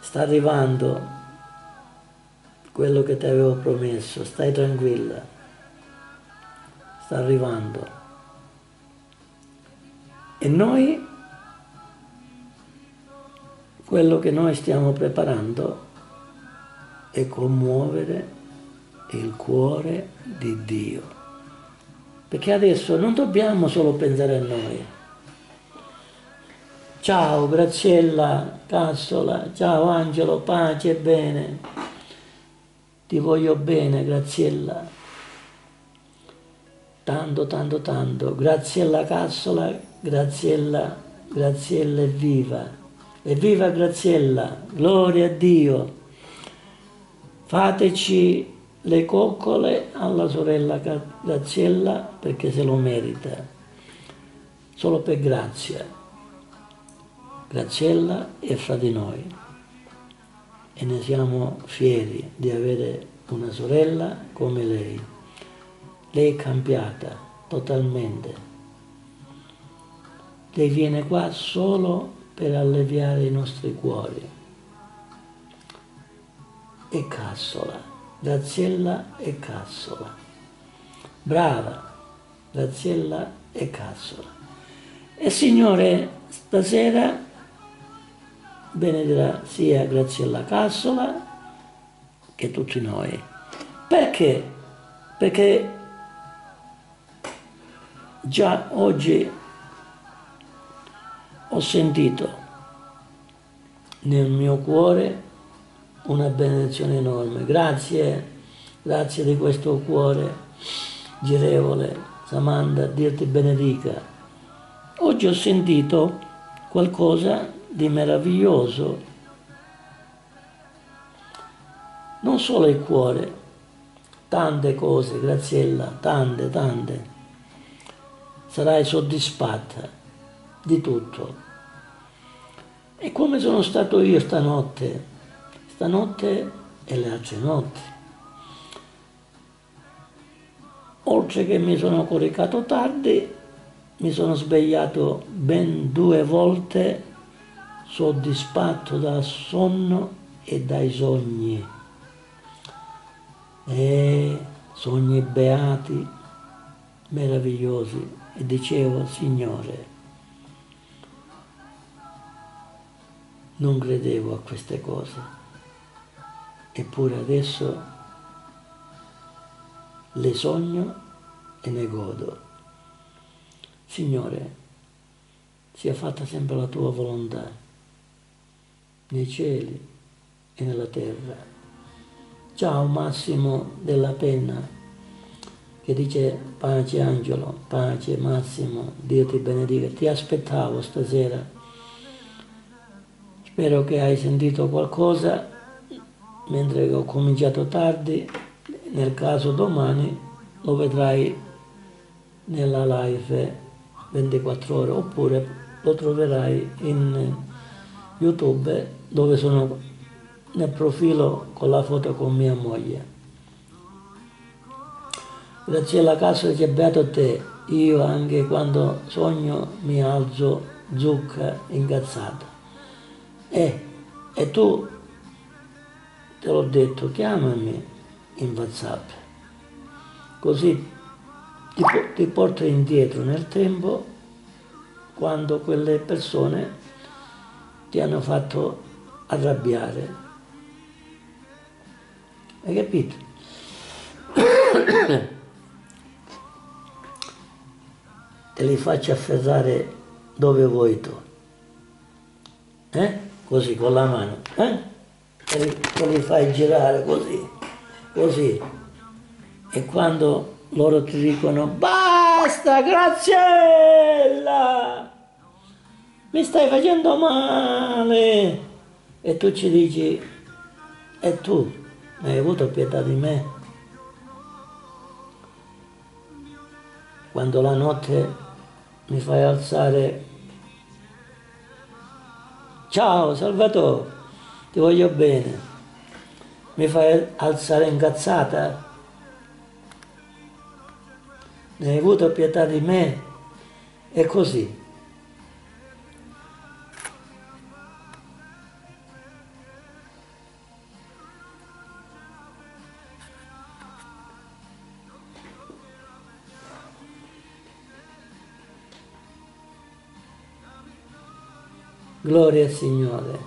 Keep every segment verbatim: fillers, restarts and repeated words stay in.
sta arrivando quello che ti avevo promesso, stai tranquilla, sta arrivando. E noi, quello che noi stiamo preparando è commuovere il cuore di Dio, perché adesso non dobbiamo solo pensare a noi. Ciao Graziella Cassola, ciao Angelo, pace e bene, ti voglio bene Graziella, tanto tanto tanto. Graziella Cassola, Graziella, Graziella è viva, evviva Graziella, gloria a Dio. Fateci le coccole alla sorella Graziella perché se lo merita, solo per grazia. Graziella è fra di noi e ne siamo fieri di avere una sorella come lei. Lei è cambiata totalmente. Lei viene qua solo per alleviare i nostri cuori. E Cassola, Graziella e Cassola. Brava, Graziella e Cassola. E Signore, stasera benedirà sia Graziella Cassola che tutti noi. Perché? Perché già oggi ho sentito nel mio cuore una benedizione enorme. Grazie, grazie di questo cuore girevole, Samantha, Dio ti benedica. Oggi ho sentito qualcosa di meraviglioso, non solo il cuore, tante cose, Graziella, tante, tante. Sarai soddisfatta di tutto. E come sono stato io stanotte, stanotte e le altre notti. Oltre che mi sono coricato tardi, mi sono svegliato ben due volte soddisfatto dal sonno e dai sogni. E sogni beati, meravigliosi. E dicevo, Signore, non credevo a queste cose, eppure adesso le sogno e ne godo. Signore, sia fatta sempre la tua volontà, nei cieli e nella terra. Ciao Massimo della Penna, che dice pace Angelo, pace Massimo, Dio ti benedica. Ti aspettavo stasera, spero che hai sentito qualcosa, mentre ho cominciato tardi, nel caso domani lo vedrai nella live ventiquattro ore, oppure lo troverai in YouTube dove sono nel profilo con la foto con mia moglie. Graziella Cassola dice beato te, io anche quando sogno mi alzo zucca incazzata. E, e tu, te l'ho detto, chiamami in WhatsApp, così ti, ti porto indietro nel tempo quando quelle persone ti hanno fatto arrabbiare. Hai capito? Te li faccio afferrare dove vuoi tu. Eh? Così, con la mano. Eh? Te li, te li fai girare così, così. E quando loro ti dicono basta Graziella, mi stai facendo male, e tu ci dici e tu hai avuto pietà di me? Quando la notte mi fai alzare, ciao Salvatore, ti voglio bene, mi fai alzare incazzata? Ne hai avuto pietà di me? E così. Gloria al Signore.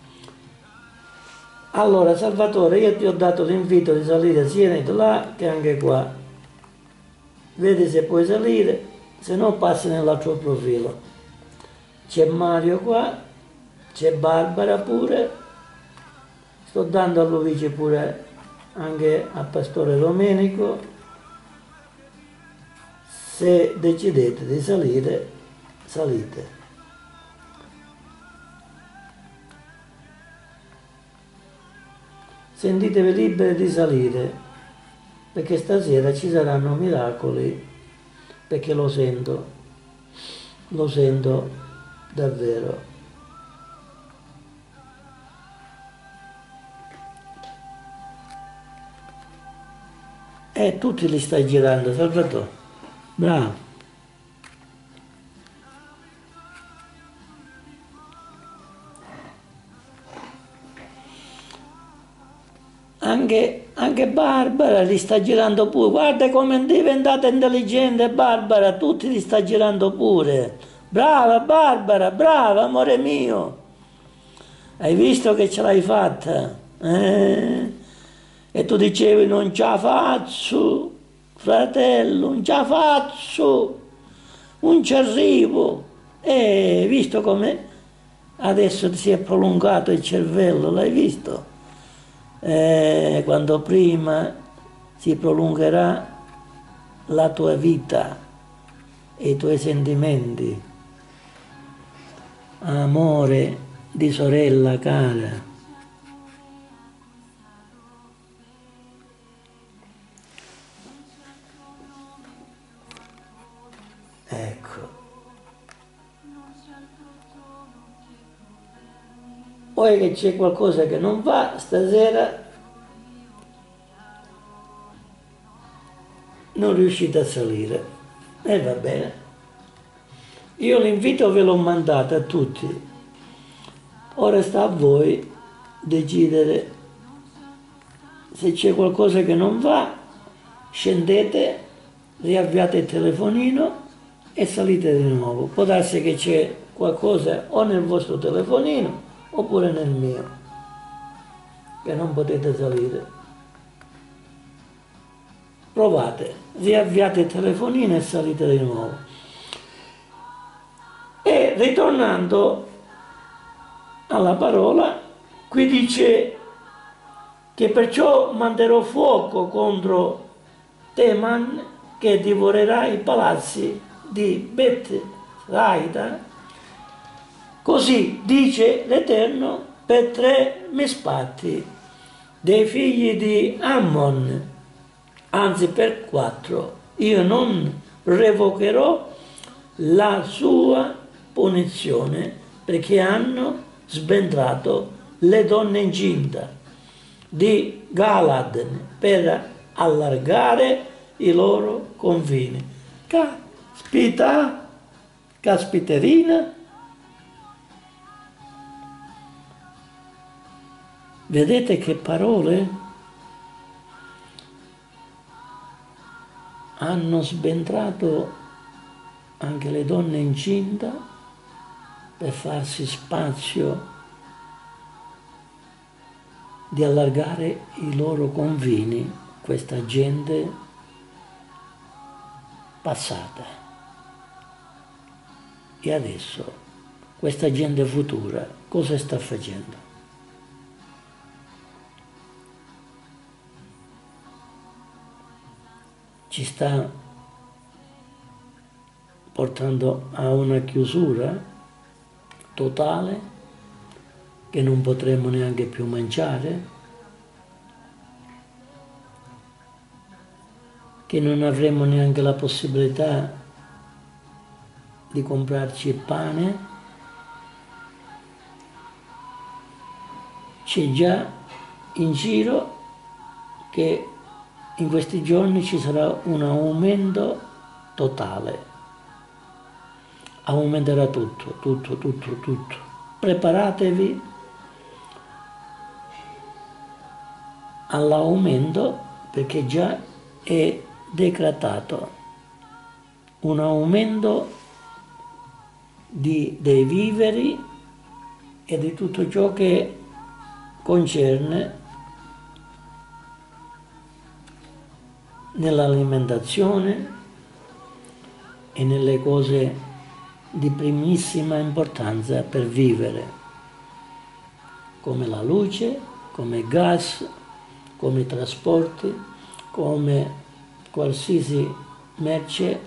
Allora, Salvatore, io ti ho dato l'invito di salire sia di là che anche qua. Vedi se puoi salire, se no passi nell'altro profilo. C'è Mario qua, c'è Barbara pure, sto dando a Luigi pure anche a Pastore Domenico. Se decidete di salire, salite. Sentitevi liberi di salire, perché stasera ci saranno miracoli, perché lo sento, lo sento davvero. E tutti li stai girando, Salvatore. Bravo. Anche, anche Barbara li sta girando pure. Guarda come è diventata intelligente Barbara, tutti li sta girando pure. Brava Barbara, brava amore mio. Hai visto che ce l'hai fatta? Eh? E tu dicevi non ce la faccio, fratello, non ce la faccio, non ci arrivo. E visto come adesso si è prolungato il cervello, l'hai visto? Eh, quando prima si prolungherà la tua vita e i tuoi sentimenti, amore di sorella cara. Ecco. Poi che c'è qualcosa che non va stasera, non riuscite a salire, e va bene. Io l'invito ve l'ho mandato a tutti, ora sta a voi decidere se c'è qualcosa che non va, scendete, riavviate il telefonino e salite di nuovo. Può darsi che c'è qualcosa o nel vostro telefonino oppure nel mio, che non potete salire. Provate, riavviate il telefonino e salite di nuovo. E ritornando alla parola, qui dice che perciò manderò fuoco contro Teman che divorerà i palazzi di Bet-Raida. Così dice l'Eterno per tre mispatti dei figli di Ammon, anzi per quattro. Io non revocherò la sua punizione perché hanno sbentrato le donne incinta di Galad per allargare i loro confini. Caspita, caspiterina. Vedete che parole? Hanno sbentrato anche le donne incinta per farsi spazio di allargare i loro confini, questa gente passata. E adesso questa gente futura cosa sta facendo? Ci sta portando a una chiusura totale che non potremo neanche più mangiare, che non avremo neanche la possibilità di comprarci il pane. C'è già in giro che in questi giorni ci sarà un aumento totale. Aumenterà tutto, tutto, tutto, tutto. Preparatevi all'aumento perché già è decretato un aumento di, dei viveri e di tutto ciò che concerne nell'alimentazione e nelle cose di primissima importanza per vivere, come la luce, come il gas, come i trasporti, come qualsiasi merce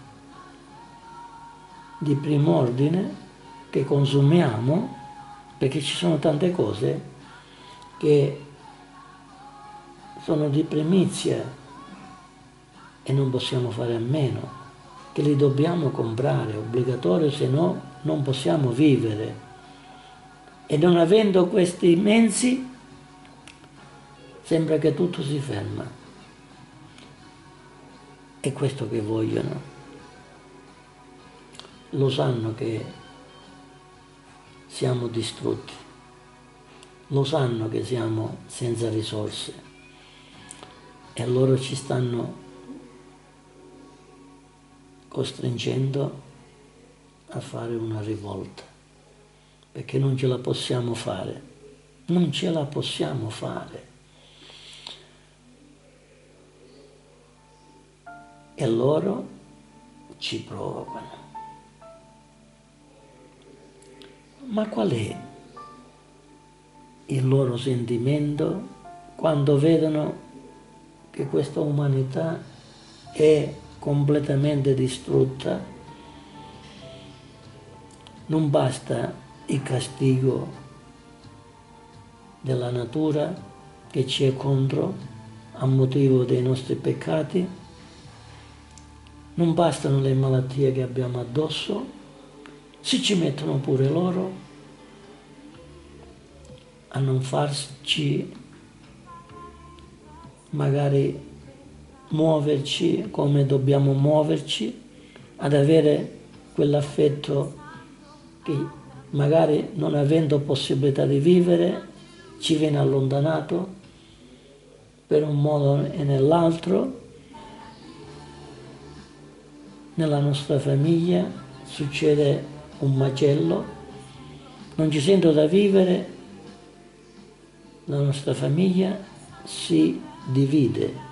di primo ordine che consumiamo, perché ci sono tante cose che sono di primizia e non possiamo fare a meno, che li dobbiamo comprare, obbligatorio, se no non possiamo vivere. E non avendo questi mezzi sembra che tutto si ferma. È questo che vogliono. Lo sanno che siamo distrutti, lo sanno che siamo senza risorse e loro ci stanno costringendo a fare una rivolta, perché non ce la possiamo fare, non ce la possiamo fare. E loro ci provocano. Ma qual è il loro sentimento quando vedono che questa umanità è completamente distrutta? Non basta il castigo della natura che ci è contro a motivo dei nostri peccati, non bastano le malattie che abbiamo addosso, si ci mettono pure loro a non farci magari muoverci come dobbiamo muoverci, ad avere quell'affetto che magari non avendo possibilità di vivere ci viene allontanato per un modo e nell'altro. Nella nostra famiglia succede un macello, non ci sento da vivere, la nostra famiglia si divide.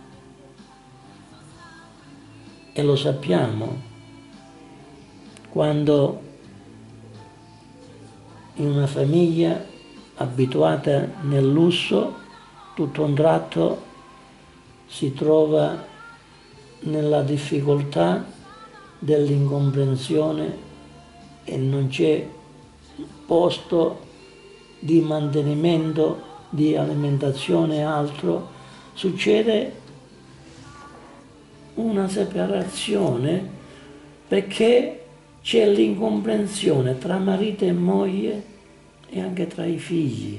E lo sappiamo quando in una famiglia abituata nel lusso, tutto a un tratto si trova nella difficoltà dell'incomprensione e non c'è posto di mantenimento, di alimentazione e altro, succede una separazione perché c'è l'incomprensione tra marito e moglie e anche tra i figli.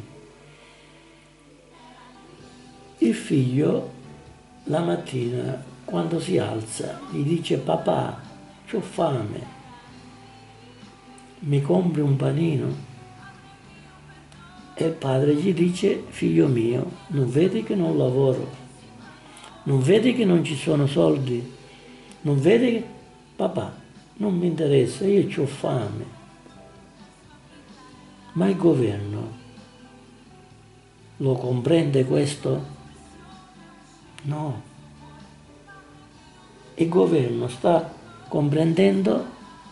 Il figlio la mattina quando si alza gli dice: papà, c'ho fame, mi compri un panino? E il padre gli dice: figlio mio, non vedi che non lavoro? Non vedi che non ci sono soldi? Non vedi che... Papà, non mi interessa, io c'ho fame. Ma il governo lo comprende questo? No. Il governo sta comprendendo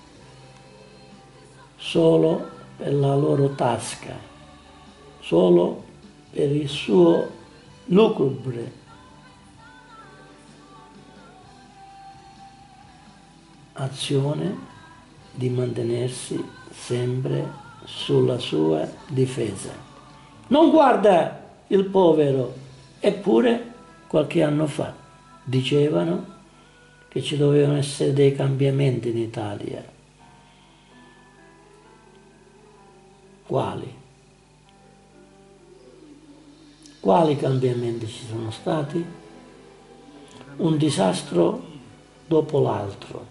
solo per la loro tasca, solo per il suo lugubre azione di mantenersi sempre sulla sua difesa. Non guarda il povero, eppure qualche anno fa dicevano che ci dovevano essere dei cambiamenti in Italia. Quali? Quali cambiamenti ci sono stati? Un disastro dopo l'altro.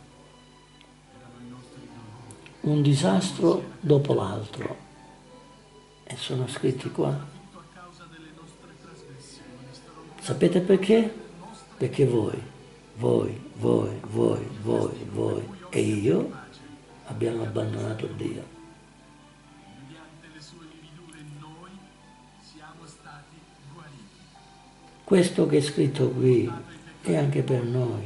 Un disastro dopo l'altro. E sono scritti qua. Sapete perché? Perché voi, voi, voi, voi, voi, voi e io abbiamo abbandonato Dio. Questo che è scritto qui è anche per noi.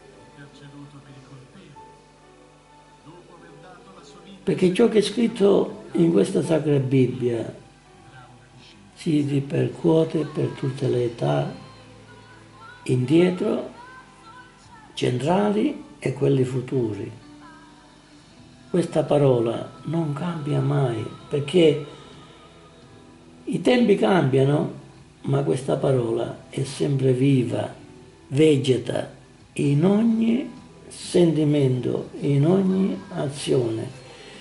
Perché ciò che è scritto in questa Sacra Bibbia si ripercuote per tutte le età, indietro, centrali e quelli futuri. Questa parola non cambia mai, perché i tempi cambiano, ma questa parola è sempre viva, vegeta in ogni sentimento, in ogni azione.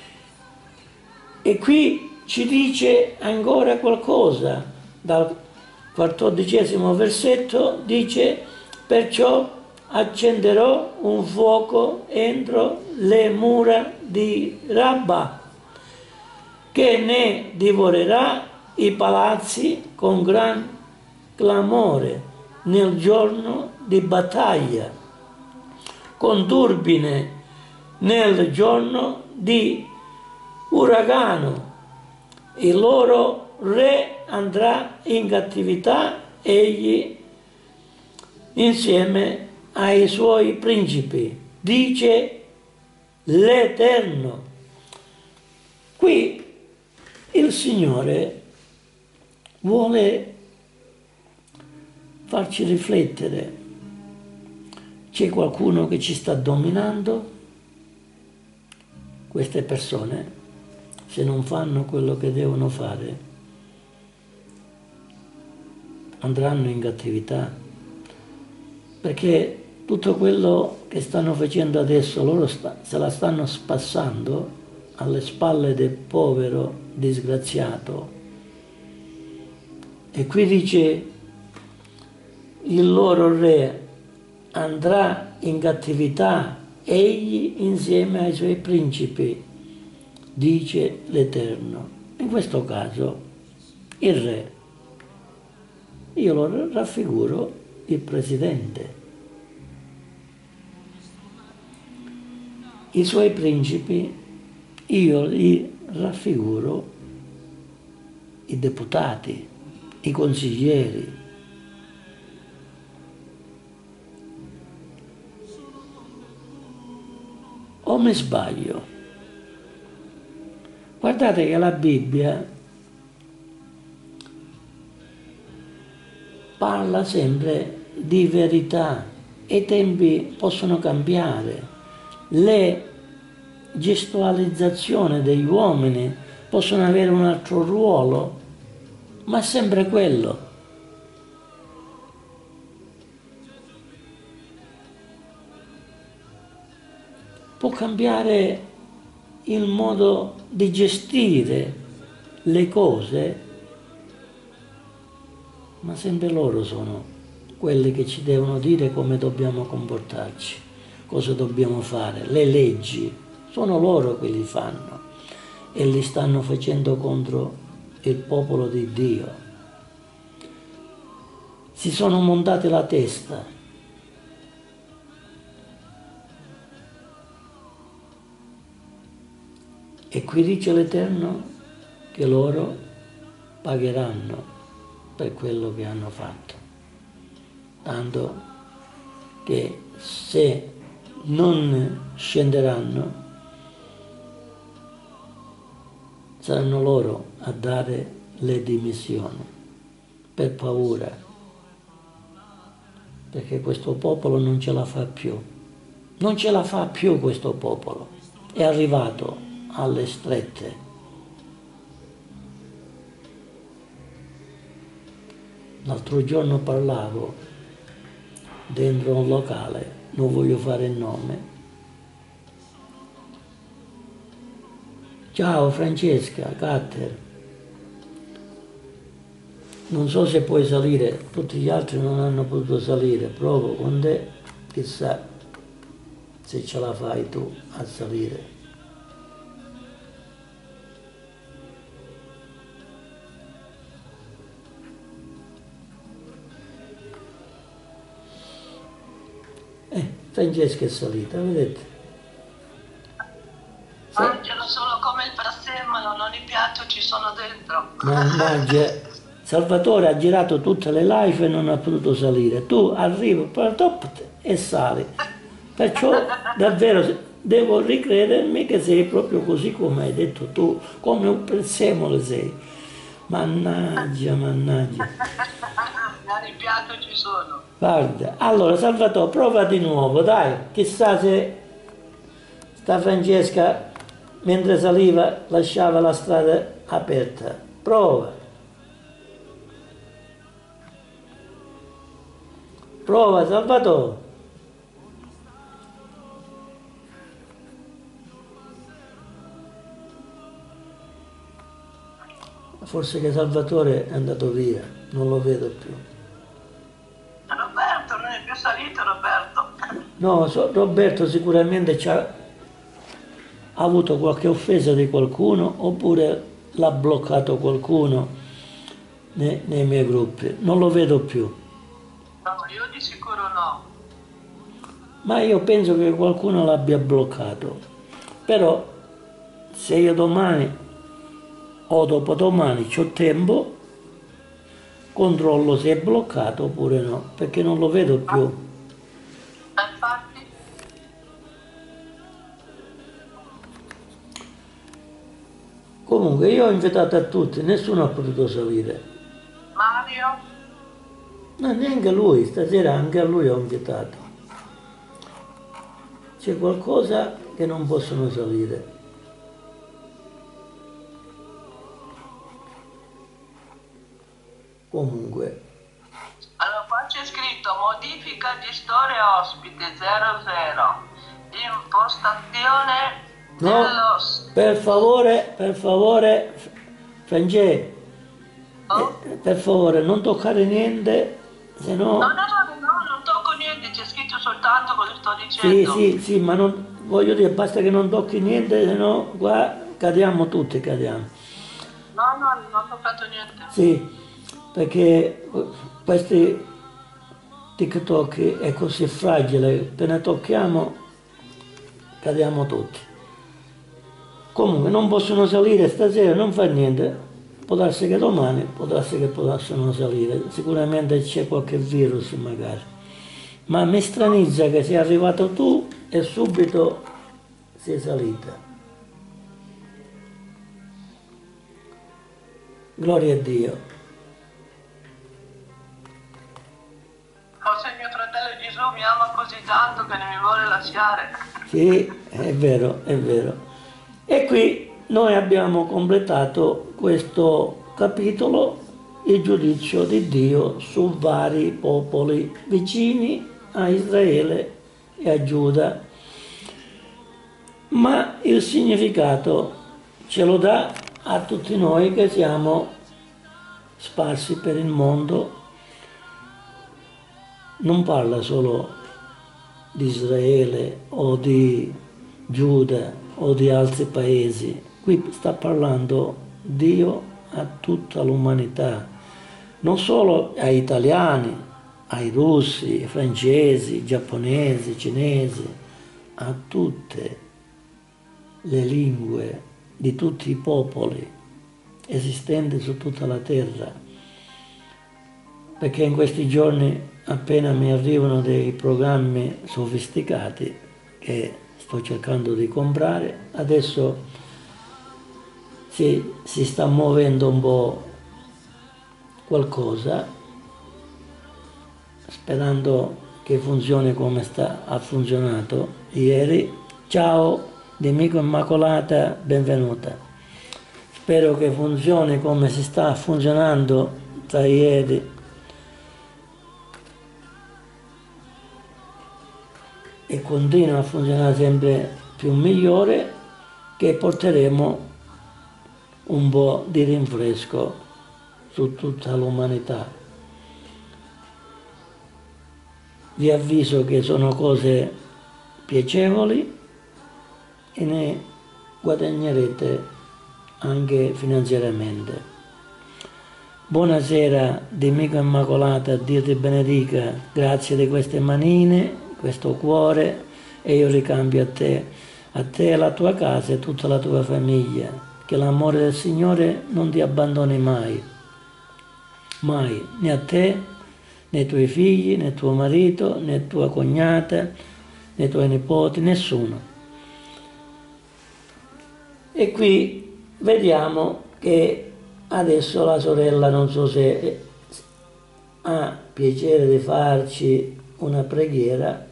E qui ci dice ancora qualcosa, dal quattordicesimo versetto dice: perciò accenderò un fuoco entro le mura di Rabba, che ne divorerà i palazzi con gran clamore nel giorno di battaglia, con turbine nel giorno di uragano. Il loro re andrà in cattività, egli insieme ai suoi principi, dice l'Eterno. Qui il Signore vuole farci riflettere. C'è qualcuno che ci sta dominando? Queste persone, se non fanno quello che devono fare, andranno in cattività, perché tutto quello che stanno facendo adesso loro sta, se la stanno spassando alle spalle del povero disgraziato. E qui dice: il loro re andrà in cattività, egli insieme ai suoi principi, dice l'Eterno. In questo caso il re, io lo raffiguro il presidente, i suoi principi io li raffiguro i deputati, i consiglieri. O mi sbaglio? Guardate che la Bibbia parla sempre di verità e i tempi possono cambiare, le gestualizzazioni degli uomini possono avere un altro ruolo, ma è sempre quello. Può cambiare il modo di gestire le cose, ma sempre loro sono quelli che ci devono dire come dobbiamo comportarci, cosa dobbiamo fare, le leggi. Sono loro che li fanno e li stanno facendo contro il popolo di Dio. Si sono montati la testa. E qui dice l'Eterno che loro pagheranno per quello che hanno fatto. Tanto che se non scenderanno, saranno loro a dare le dimissioni per paura, perché questo popolo non ce la fa più, non ce la fa più questo popolo, è arrivato alle strette. L'altro giorno parlavo dentro un locale, non voglio fare il nome. Ciao Francesca, Catter. Non so se puoi salire, tutti gli altri non hanno potuto salire, provo con te, chissà se ce la fai tu a salire. Eh, Francesca è salita, vedete? Mangiano solo come il prezzemolo, non i piatto ci sono dentro. Non mangia, Salvatore ha girato tutte le live e non ha potuto salire. Tu arrivi e sali. Perciò davvero devo ricredermi che sei proprio così come hai detto tu, come un prezzemolo sei. Mannaggia, mannaggia. Mi rimpianto ci sono. Guarda, allora Salvatore, prova di nuovo, dai. Chissà se sta Francesca, mentre saliva, lasciava la strada aperta. Prova. Prova, Salvatore. Forse che Salvatore è andato via, non lo vedo più. Roberto, non è più salito Roberto. No, so, Roberto sicuramente ci ha, ha avuto qualche offesa di qualcuno oppure l'ha bloccato qualcuno nei, nei miei gruppi. Non lo vedo più. No, io di sicuro no. Ma io penso che qualcuno l'abbia bloccato. Però se io domani o dopodomani c'ho tempo, controllo se è bloccato oppure no, perché non lo vedo più. Infatti. Comunque io ho invitato a tutti, nessuno ha potuto salire. Mario? No, neanche lui, stasera anche a lui ho invitato. C'è qualcosa che non possono salire. Comunque. Allora qua c'è scritto modifica di storia ospite zero zero. Impostazione No, dello... per favore, per favore, Francesco, Oh? eh, per favore non toccare niente, se no... No, no, no, no, non tocco niente, c'è scritto soltanto cosa sto Sì, dicendo. sì, sì, ma non, voglio dire, basta che non tocchi niente, se no qua cadiamo tutti, cadiamo. No, no, non ho toccato niente. Sì, perché questi TikTok è così fragile, appena tocchiamo cadiamo tutti. Comunque non possono salire stasera, non fa niente, può darsi che domani, può darsi che possano salire, sicuramente c'è qualche virus magari. Ma mi stranizza che sei arrivato tu e subito sei salita. Gloria a Dio. Forse il mio fratello Gesù mi ama così tanto che non mi vuole lasciare. Sì, è vero, è vero. E qui noi abbiamo completato questo capitolo, il giudizio di Dio su vari popoli vicini a Israele e a Giuda. Ma il significato ce lo dà a tutti noi che siamo sparsi per il mondo. Non parla solo di Israele o di Giuda o di altri paesi, qui sta parlando Dio a tutta l'umanità, non solo ai italiani, ai russi, ai francesi, ai giapponesi, ai cinesi, a tutte le lingue di tutti i popoli esistenti su tutta la terra, perché in questi giorni appena mi arrivano dei programmi sofisticati che sto cercando di comprare, adesso si, si sta muovendo un po' qualcosa, sperando che funzioni come sta, ha funzionato ieri. Ciao, di Amico Immacolata, benvenuta. Spero che funzioni come si sta funzionando tra ieri e continua a funzionare sempre più migliore, che porteremo un po' di rinfresco su tutta l'umanità. Vi avviso che sono cose piacevoli e ne guadagnerete anche finanziariamente. Buonasera, di Amico Immacolata, Dio ti benedica, grazie di queste manine, questo cuore, e io ricambio a te, a te e alla tua casa e tutta la tua famiglia, che l'amore del Signore non ti abbandoni mai. mai, né a te, né ai tuoi figli, né tuo marito, né tua cognata, né i tuoi nipoti, nessuno. E qui vediamo che adesso la sorella, non so se ha piacere di farci una preghiera.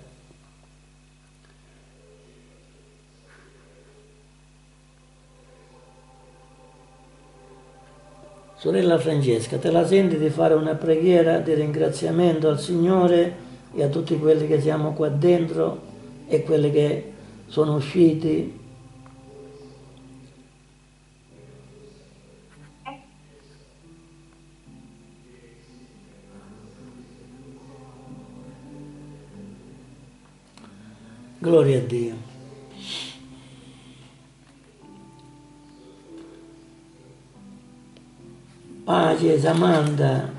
Sorella Francesca, te la senti di fare una preghiera di ringraziamento al Signore e a tutti quelli che siamo qua dentro e quelli che sono usciti? Gloria a Dio. Pace, Samantha.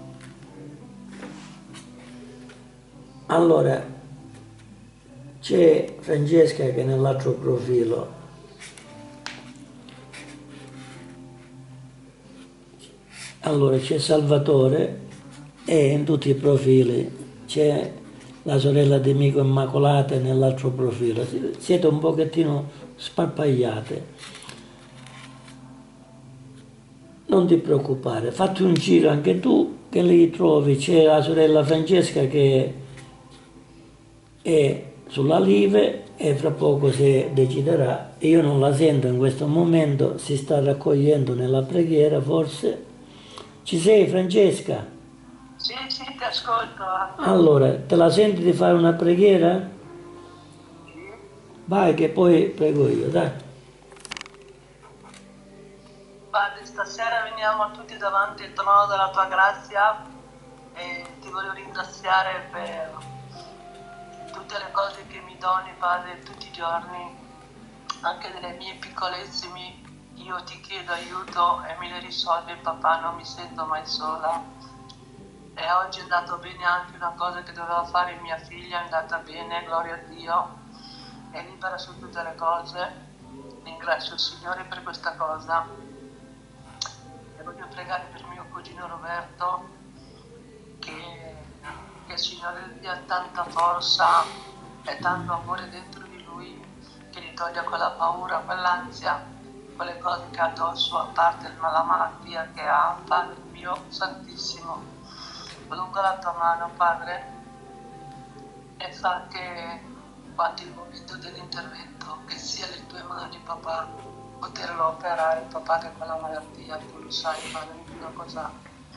Allora, c'è Francesca che è nell'altro profilo. Allora, c'è Salvatore e in tutti i profili c'è la sorella di Mico Immacolata nell'altro profilo. Siete un pochettino sparpagliate. Non ti preoccupare, fatti un giro anche tu che li trovi. C'è la sorella Francesca che è sulla live e fra poco si deciderà. Io non la sento in questo momento, si sta raccogliendo nella preghiera forse. Ci sei, Francesca? Sì, sì, ti ascolto. Allora, te la senti di fare una preghiera? Sì. Vai che poi prego io, dai. Padre, stasera veniamo tutti davanti al trono della tua grazia e ti voglio ringraziare per tutte le cose che mi doni, Padre, tutti i giorni, anche delle mie piccolezze. Io ti chiedo aiuto e me le risolvi, papà, non mi sento mai sola. E oggi è andato bene anche una cosa che doveva fare mia figlia, è andata bene, gloria a Dio, è libera su tutte le cose. Ringrazio il Signore per questa cosa. E voglio pregare per mio cugino Roberto, che, che il Signore gli dia tanta forza e tanto amore dentro di lui, che gli toglia quella paura, quell'ansia, quelle cose che ha addosso, a parte la malattia che ha, Padre mio Santissimo. Allunga la tua mano, Padre, e fa che quando il momento dell'intervento, che sia le tue mani, papà, poterlo operare, papà, che quella malattia, tu lo sai, Padre, una cosa.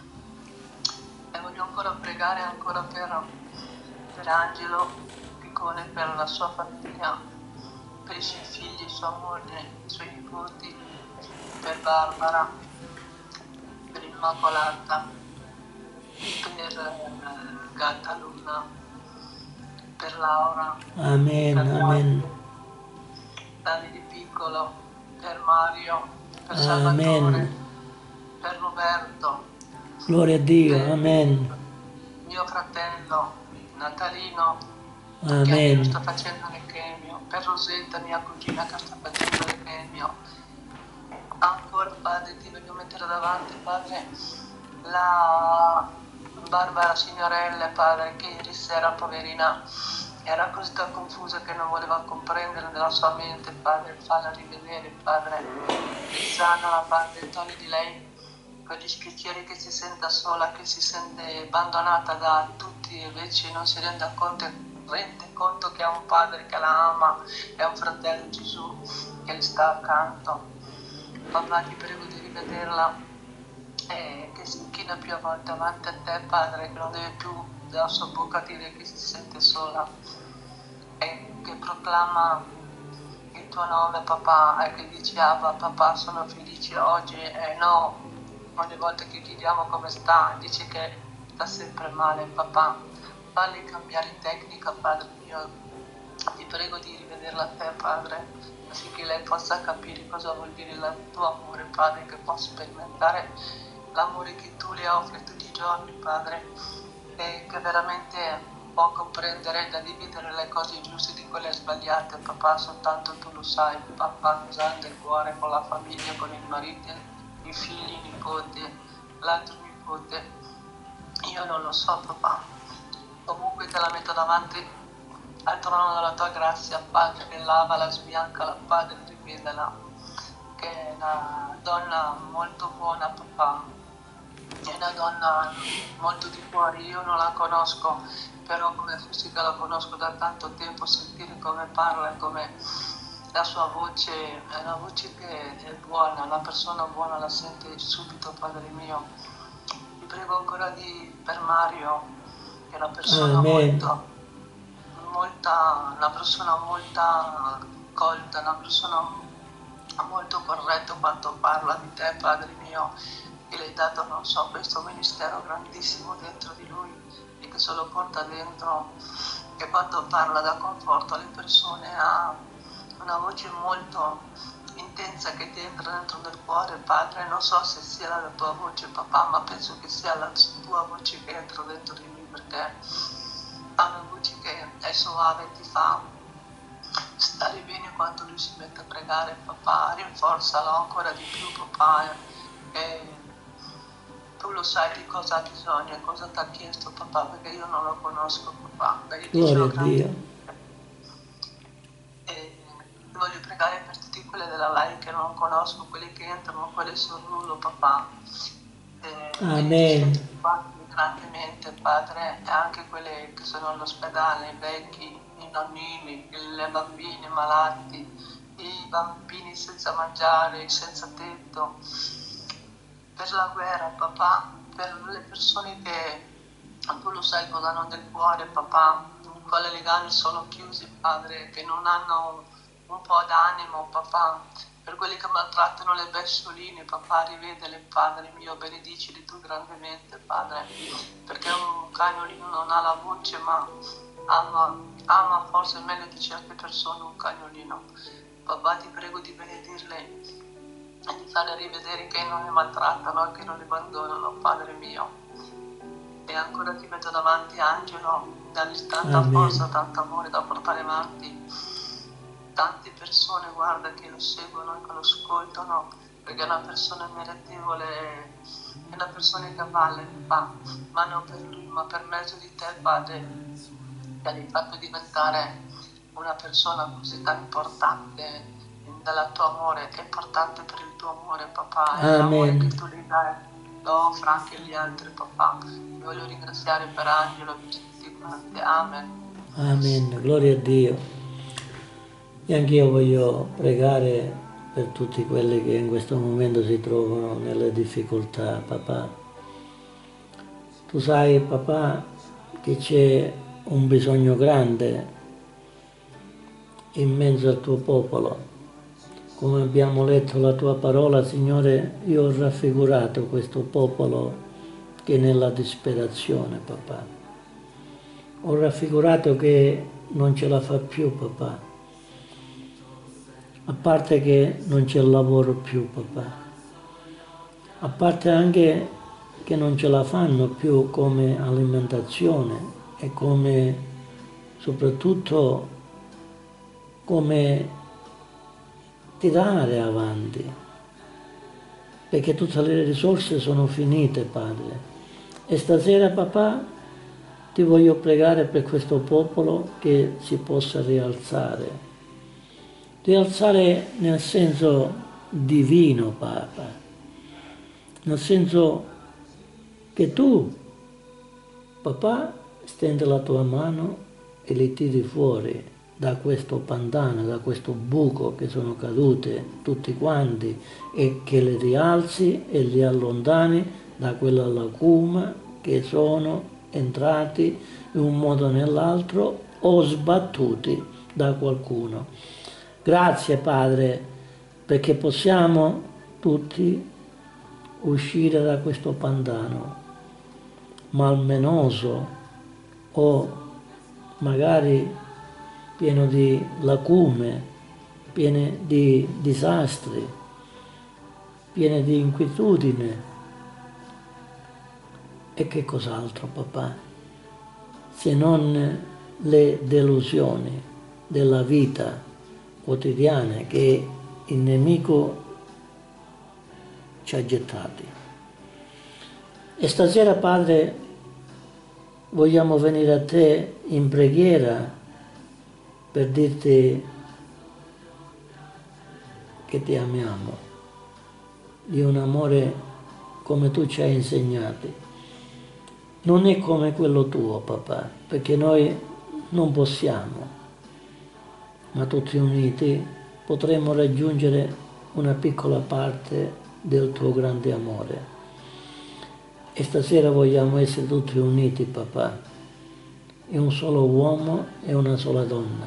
E voglio ancora pregare ancora per, per Angelo Piccone, per la sua famiglia, per i suoi figli, sua moglie, i suoi nipoti, per Barbara, per Immacolata, per eh, Gatta Luna, per Laura, Amen, per amen. Davide Piccolo, per Mario, per Amen. Salvatore, per Roberto, Gloria a Dio, per amen. mio fratello Natalino, che anche lui sta Amen. facendo l'echemio, per Rosetta, mia cugina, che sta facendo l'echemio. Ancora, Padre, ti voglio mettere davanti, Padre, la Barbara Signorelle, Padre, che ieri sera, poverina, era così confusa che non voleva comprendere nella sua mente, Padre, falla rivedere, Padre, sanala, Padre, togli di lei quegli spicchieri, che si senta sola, che si sente abbandonata da tutti, invece non si rende conto, rende conto che ha un Padre che la ama, è un fratello Gesù che le sta accanto. Papà, ti prego di rivederla e che si inchina più a volte davanti a te, Padre, che non deve più dalla sua bocca dire che si sente sola, e che proclama il tuo nome, papà, e che dice Abba, papà, sono felice oggi, e no, ogni volta che chiediamo come sta, dice che sta sempre male, papà. Falli cambiare tecnica, Padre mio, ti prego di rivederla a te, Padre, affinché lei possa capire cosa vuol dire il tuo amore, Padre, che possa sperimentare l'amore che tu le offri tutti i giorni, Padre, e che veramente può comprendere da dividere le cose giuste di quelle sbagliate, papà, soltanto tu lo sai, papà, usando il cuore con la famiglia, con il marito, i figli, i nipoti, l'altro nipote nipote. Io non lo so, papà. Comunque te la metto davanti al trono della tua grazia, Padre, che lavala, sbiancala, Padre, rivedela, che è una donna molto buona, papà. È una donna molto di cuore, io non la conosco, però come fisica la conosco da tanto tempo, sentire come parla e come la sua voce, è una voce che è buona, una persona buona la sente subito, Padre mio. Ti prego ancora di, per Mario, che è una persona Amen. molto, molta, una persona molto colta, una persona molto corretta quando parla di te, Padre mio, che le hai dato, non so, questo ministero grandissimo dentro di lui e che se lo porta dentro, che quando parla dà conforto alle persone, ha una voce molto intensa che ti entra dentro del cuore, Padre. Non so se sia la tua voce, papà, ma penso che sia la tua voce che entra dentro di lui, perché ha una voce che è soave, ti fa stare bene quando lui si mette a pregare, papà. Rinforzalo ancora di più, papà, e tu lo sai di cosa ha bisogno e cosa ti ha chiesto, papà, perché io non lo conosco, papà. Gloria a Dio. E voglio pregare per tutti quelli della live che non conosco, quelli che entrano, quelli sul rullo, papà. E Amen. grandemente, Padre, e anche quelli che sono all'ospedale, i vecchi, i nonnini, le bambine malati, i bambini senza mangiare, senza tetto, per la guerra, papà, per le persone che tu lo sai cosa hanno del cuore, papà, in quale legami sono chiusi, Padre, che non hanno un po' d'animo, papà, per quelli che maltrattano le bestioline, papà, rivedele, Padre mio, benedicili tu grandemente, Padre, perché un cagnolino non ha la voce, ma ama, ama forse meglio di certe persone un cagnolino. Papà, ti prego di benedirle e di farle rivedere che non le maltrattano e che non le abbandonano, Padre mio. E ancora ti metto davanti, Angelo, dagli tanta Amen. forza, tanto amore da portare avanti. Tante persone, guarda, che lo seguono e che lo ascoltano, perché è una persona meritevole, è una persona che vale, papà, ma non per lui, ma per mezzo di te, Padre, che l'hai fatto diventare una persona così tan importante, dal tuo amore, è importante per il tuo amore, papà, e l'amore Amen. che tu gli dai, lo offra anche agli altri, papà. Ti voglio ringraziare per Angelo, per tutti quanti, amen. Amen. Gloria a Dio. E anch'io voglio pregare per tutti quelli che in questo momento si trovano nelle difficoltà, papà. Tu sai, papà, che c'è un bisogno grande in mezzo al tuo popolo. Come abbiamo letto la tua parola, Signore, io ho raffigurato questo popolo che è nella disperazione, papà. Ho raffigurato che non ce la fa più, papà. A parte che non c'è lavoro più, papà. A parte anche che non ce la fanno più come alimentazione e come, soprattutto, come tirare avanti, perché tutte le risorse sono finite, Padre. E stasera, papà, ti voglio pregare per questo popolo che si possa rialzare. Rialzare nel senso divino, Papa, nel senso che tu, papà, stendi la tua mano e li tiri fuori da questo pantano, da questo buco che sono cadute tutti quanti, e che li rialzi e li allontani da quella lacuna che sono entrati in un modo o nell'altro o sbattuti da qualcuno. Grazie, Padre, perché possiamo tutti uscire da questo pantano malmenoso o magari pieno di lacume, pieno di disastri, pieno di inquietudine. E che cos'altro, papà, se non le delusioni della vita quotidiana che il nemico ci ha gettati. E stasera, Padre, vogliamo venire a te in preghiera per dirti che ti amiamo, di un amore come tu ci hai insegnato. Non è come quello tuo, papà, perché noi non possiamo, ma tutti uniti potremmo raggiungere una piccola parte del tuo grande amore. E stasera vogliamo essere tutti uniti, papà, in un solo uomo e una sola donna,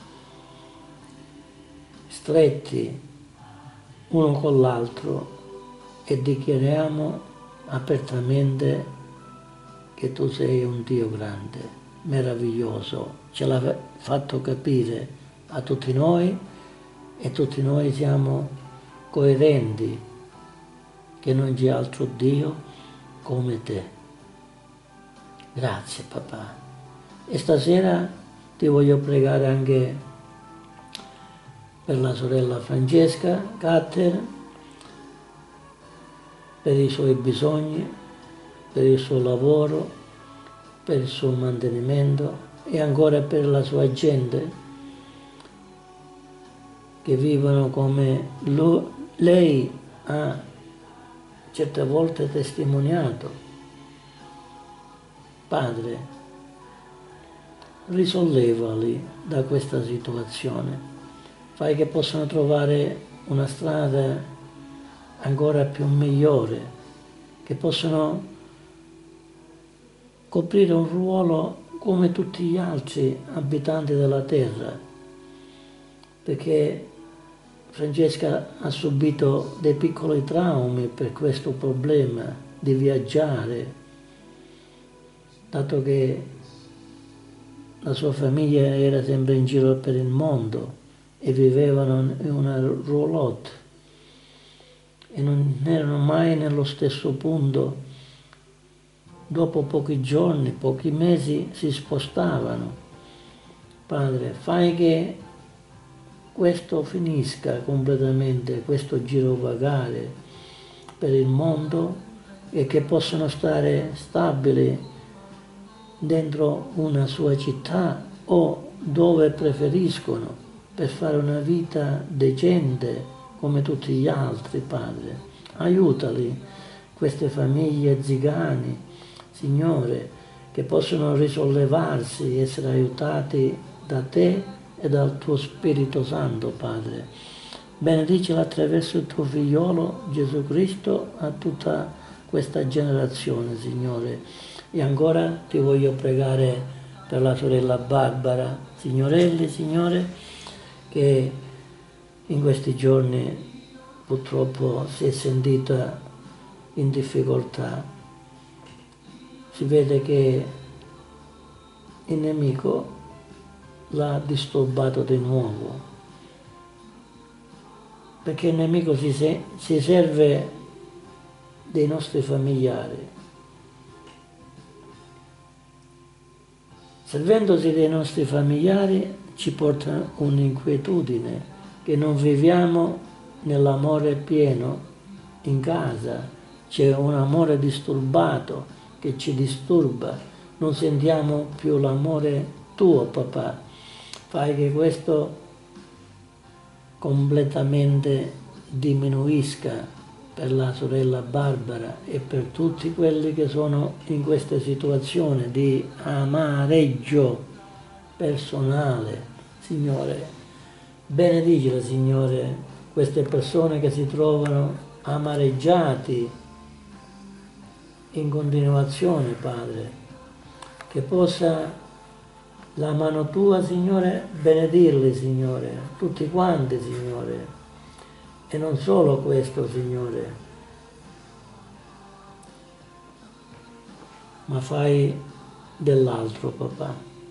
stretti uno con l'altro, e dichiariamo apertamente che tu sei un Dio grande, meraviglioso. Ce l'hai fatto capire a tutti noi e tutti noi siamo coerenti che non c'è altro Dio come te. Grazie, papà. E stasera ti voglio pregare anche per la sorella Francesca Catter, per i suoi bisogni, per il suo lavoro, per il suo mantenimento e ancora per la sua gente che vivono come lui, lei ha certe volte testimoniato. Padre, risollevali da questa situazione, fai che possano trovare una strada ancora più migliore, che possano coprire un ruolo come tutti gli altri abitanti della terra, perché Francesca ha subito dei piccoli traumi per questo problema di viaggiare, dato che la sua famiglia era sempre in giro per il mondo e vivevano in una roulotte e non erano mai nello stesso punto. Dopo pochi giorni, pochi mesi si spostavano. Padre, fai che questo finisca completamente, questo girovagare per il mondo, e che possano stare stabili dentro una sua città o dove preferiscono per fare una vita decente come tutti gli altri, Padre. Aiutali, queste famiglie zigane, Signore, che possono risollevarsi, essere aiutati da te e dal tuo Spirito Santo, Padre. Benedicela attraverso il tuo figliolo Gesù Cristo a tutta questa generazione, Signore. E ancora ti voglio pregare per la sorella Barbara Signorelli, Signore, che in questi giorni purtroppo si è sentita in difficoltà. Si vede che il nemico l'ha disturbato di nuovo, perché il nemico si, se, si serve dei nostri familiari. Servendosi dei nostri familiari ci porta un'inquietudine, che non viviamo nell'amore pieno in casa, c'è un amore disturbato che ci disturba, non sentiamo più l'amore tuo, papà. Fai che questo completamente diminuisca per la sorella Barbara e per tutti quelli che sono in questa situazione di amareggio personale. Signore, benedicila, Signore, queste persone che si trovano amareggiati in continuazione, Padre, che possa la mano tua, Signore, benedirli, Signore, tutti quanti, Signore. E non solo questo, Signore, ma fai dell'altro, papà.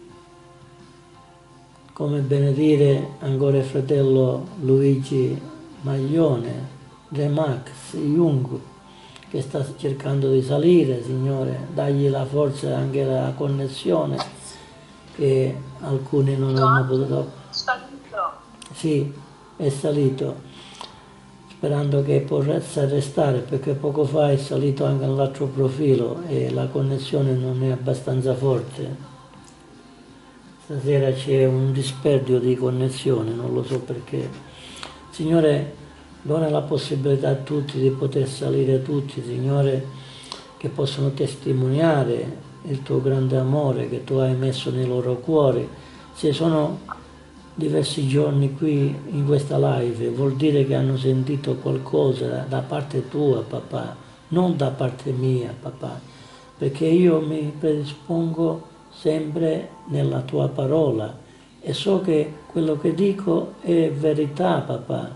Come benedire ancora il fratello Luigi Maglione, Remax Jung, che sta cercando di salire, Signore. Dagli la forza e anche la connessione che alcuni non hanno potuto. Salito. Sì, è salito. sperando che possa restare, perché poco fa è salito anche nell'altro profilo e la connessione non è abbastanza forte. Stasera c'è un disperdio di connessione, non lo so perché. Signore, dona la possibilità a tutti di poter salire tutti, Signore, che possono testimoniare il tuo grande amore che tu hai messo nei loro cuori. Se sono diversi giorni qui in questa live, vuol dire che hanno sentito qualcosa da parte tua, papà, non da parte mia, papà, perché io mi predispongo sempre nella tua parola e so che quello che dico è verità, papà.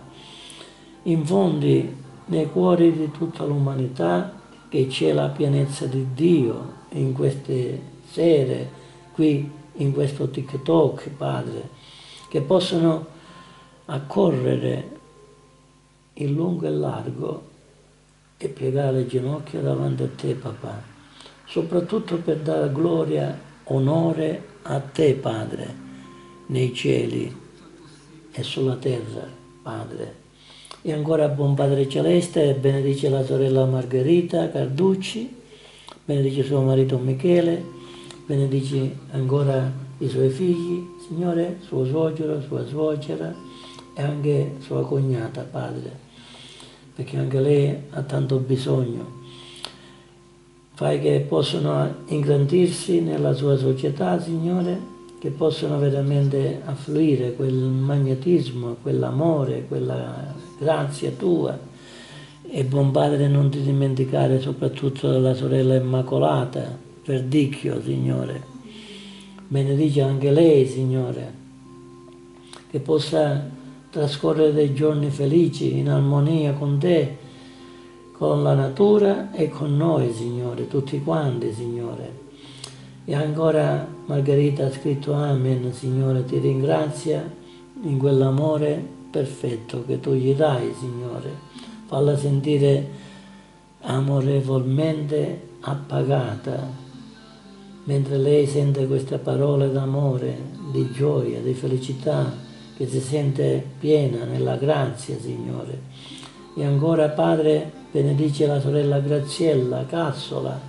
Infondi nei cuori di tutta l'umanità che c'è la pienezza di Dio in queste sere, qui in questo TikTok, Padre, che possono accorrere in lungo e largo e piegare le ginocchia davanti a te, papà, soprattutto per dare gloria, onore a te, Padre, nei cieli e sulla terra, Padre. E ancora buon Padre Celeste, benedice la sorella Margherita Carducci, benedice suo marito Michele, benedici ancora i suoi figli, Signore, suo suocero, sua suocera e anche sua cognata, Padre, perché anche lei ha tanto bisogno. Fai che possano ingrandirsi nella sua società, Signore, che possano veramente affluire quel magnetismo, quell'amore, quella grazia tua. E buon Padre, non ti dimenticare soprattutto della sorella Immacolata, Verdicchio, Signore. Benedice anche lei, Signore, che possa trascorrere dei giorni felici in armonia con te, con la natura e con noi, Signore, tutti quanti, Signore. E ancora Margherita ha scritto Amen, Signore, ti ringrazia in quell'amore perfetto che tu gli dai, Signore. Falla sentire amorevolmente appagata, mentre lei sente queste parole d'amore, di gioia, di felicità, che si sente piena nella grazia, Signore. E ancora, Padre, benedice la sorella Graziella Cassola,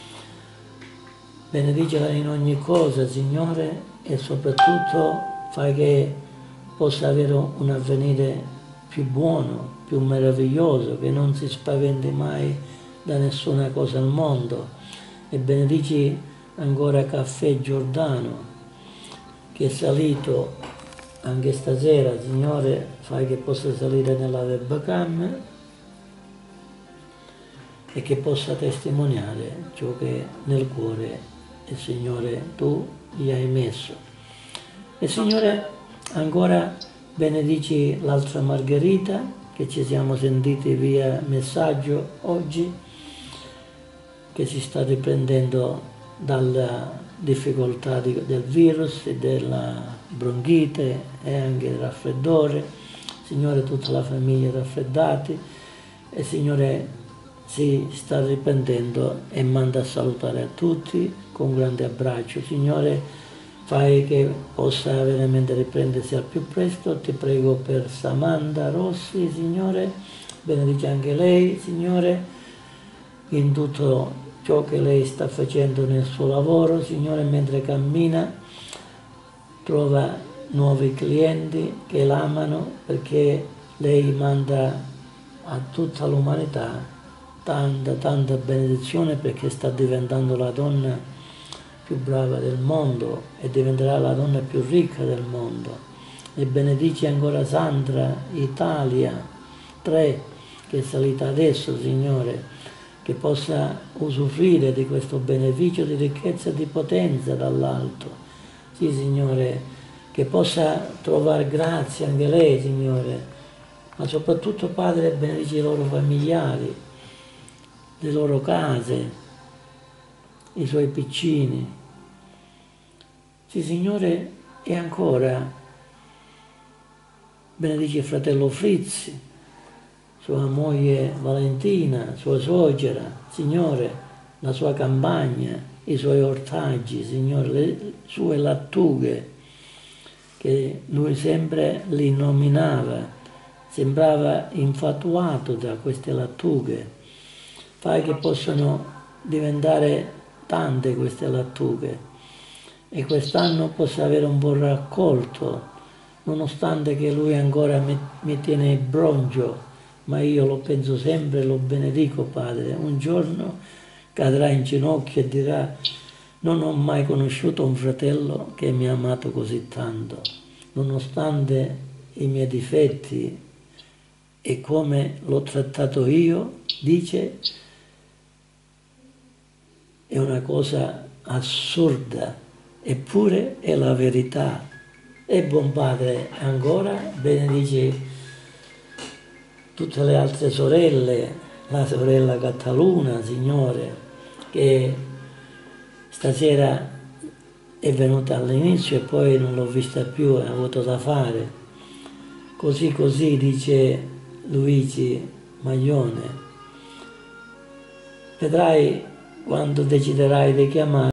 benedicela in ogni cosa, Signore, e soprattutto fai che possa avere un avvenire più buono, più meraviglioso, che non si spaventi mai da nessuna cosa al mondo. E benedici ancora Caffè Giordano, che è salito anche stasera, Signore, fai che possa salire nella webcam e che possa testimoniare ciò che nel cuore il Signore tu gli hai messo. E Signore, ancora benedici l'altra Margherita, che ci siamo sentiti via messaggio oggi, che si sta riprendendo dalla difficoltà di, del virus e della bronchite e anche il raffreddore. Signore, tutta la famiglia raffreddati, e Signore si sta riprendendo e manda a salutare a tutti con un grande abbraccio. Signore, fai che possa veramente riprendersi al più presto. Ti prego per Samantha Rossi, Signore, benedice anche lei, Signore, in tutto ciò che lei sta facendo nel suo lavoro, Signore, mentre cammina, trova nuovi clienti che l'amano, perché lei manda a tutta l'umanità tanta, tanta benedizione, perché sta diventando la donna più brava del mondo e diventerà la donna più ricca del mondo. E benedici ancora Sandra Italia tre, che è salita adesso, Signore, che possa usufruire di questo beneficio di ricchezza e di potenza dall'alto. Sì, Signore, che possa trovare grazia anche lei, Signore, ma soprattutto, Padre, benedici i loro familiari, le loro case, i suoi piccini. Sì, Signore, e ancora benedici il fratello Frizzi, sua moglie Valentina, sua suocera, Signore, la sua campagna, i suoi ortaggi, Signore, le sue lattughe, che lui sempre li nominava, sembrava infatuato da queste lattughe. Fai che possano diventare tante queste lattughe e quest'anno possa avere un buon raccolto, nonostante che lui ancora mi, mi tiene il broncio, ma io lo penso sempre, lo benedico, Padre. Un giorno cadrà in ginocchio e dirà: non ho mai conosciuto un fratello che mi ha amato così tanto, nonostante i miei difetti e come l'ho trattato io. Dice, è una cosa assurda, eppure è la verità. E buon Padre, ancora benedici tutte le altre sorelle, la sorella Cataluna, Signore, che stasera è venuta all'inizio e poi non l'ho vista più, ha avuto da fare. Così così, dice Luigi Maglione. Vedrai quando deciderai di chiamare.